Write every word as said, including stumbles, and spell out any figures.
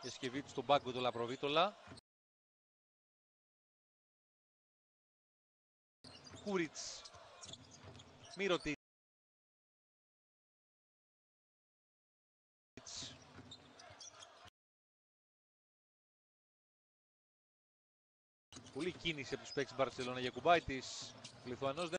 Σκευή του στον πάγκο του Λαπροβίτολα. Κούριτς. Μύρωτιτς. Πολύ κίνηση από τους παίκτες Μπαρσελόνα για Κουμπάιτης. Ο Λιθουανός